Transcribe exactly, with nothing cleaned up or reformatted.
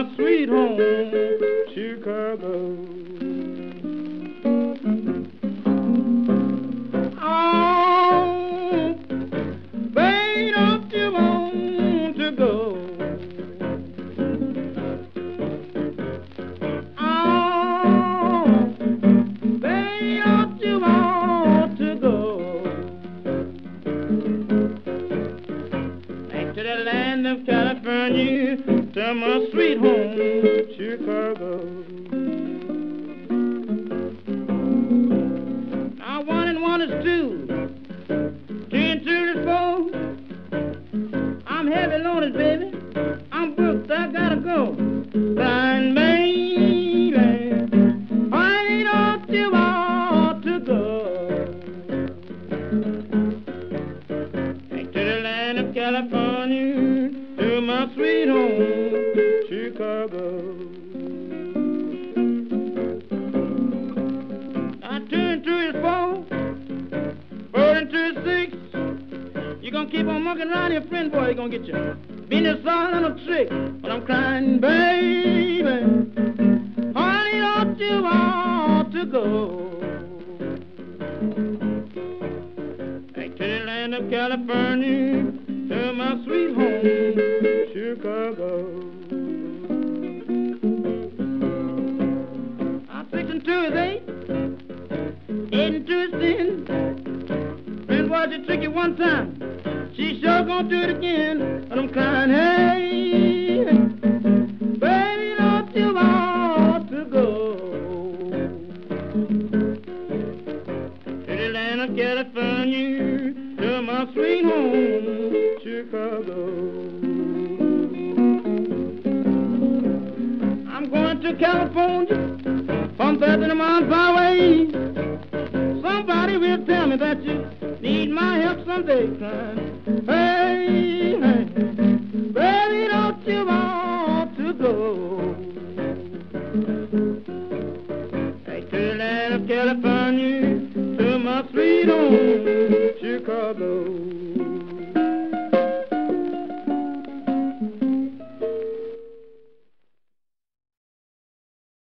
my sweet home, Chicago. Oh, baby, don't you want to go? Oh, baby, don't you want to go? Back to the land of California, to my sweet home, Chicago. Now one and one is two, two and two is four. I'm heavy loaded, baby. I'm booked, I gotta go. Fine, baby, why don't you want to go? Back to the land of California, to my sweet home, Chicago. Now two and two is four, four and two is six. You gonna keep on monkeying around your friend, boy, you gonna get your business all on a trick. But I'm crying, baby, honey, don't you want to go? Back to the land of California, to my sweet home, Chicago. Now six and two is eight, eight and two is ten. Friend, boy, she trick you one time, she sure gonna do it again. And I'm crying, hey, baby, don't you want to go? To the land of California, to my sweet home, Chicago. I'm going to California, from there to the Mount Highway. Somebody will tell me that you need my help someday, crying, hey, hey, baby, don't you want to go? Back to the land of California, to my sweet home,